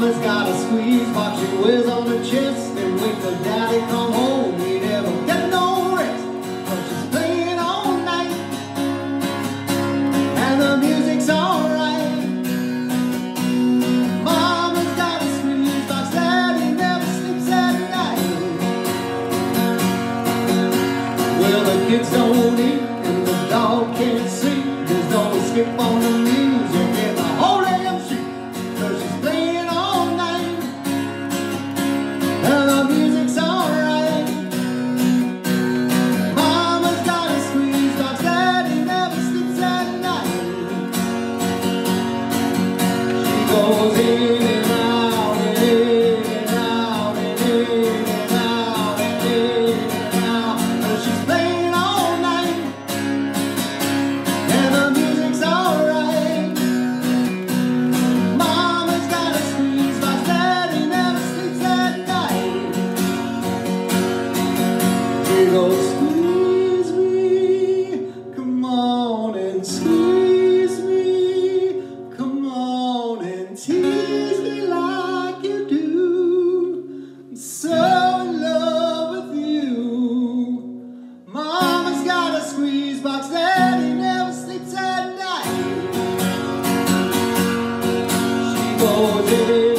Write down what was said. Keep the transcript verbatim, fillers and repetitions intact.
Mama's got a squeeze box she wears on her chest, and wait till Daddy come home, he never get no rest, 'cause she's playing all night, and the music's alright. Mama's got a squeeze box, Daddy never sleeps at night. Well, the kids don't eat and the dog can't sleep, there's no escape on the music in the whole damn street, 'cause she's playing all night, and the music's alright. Mama's got a squeeze box, Daddy never sleeps at night. She goes in and out and in and out and in and out and in and out, 'cause she's playing all night, and the music's alright. Mama's got a squeeze box, Daddy never sleeps at night. She goes, squeeze me, come on and squeeze me, come on and tease me like you do. I'm so in love with you. Mama's got a squeeze box, Daddy never sleeps at night. She goes in